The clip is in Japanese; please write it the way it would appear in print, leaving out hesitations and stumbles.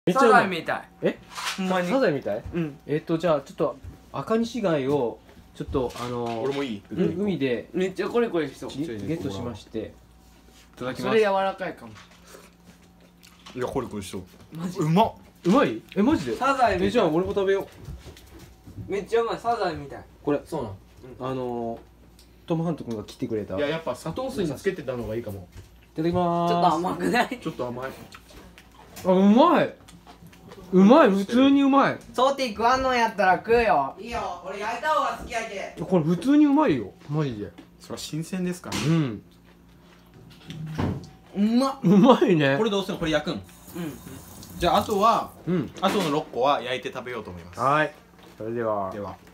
めっちゃうまい。 サザエみたい。 え、 ほんまに。 サザエみたい？ うん。 じゃあちょっと赤西貝をちょっと俺もいい？ 海でめっちゃコリコリしそう。 ゲットしまして、いただきます。 それ柔らかいかも。 いや、コリコリしそう。 マジうまっ。 うまい？マジで？ サザエみたい。 じゃあ俺も食べよう。 めっちゃうまい。サザエみたい。 これそうなん。 トムハント君が切ってくれた。 いや、やっぱ砂糖水につけてたのがいいかも。 いただきまーす。 ちょっと甘くない？ ちょっと甘い。 あ、うまい。うまい、普通にうまい。 ソーティー食わんのやったら食うよ。 いいよ、俺焼いた方が好きやけ。 これ普通にうまいよ、マジで。 それは新鮮ですからね。 うん。 うまっ。 うまいね。 これどうするの？これ焼くん？ うん。 じゃああとは、 うん。 あとの6個は焼いて食べようと思います。 はい。それでは。 では。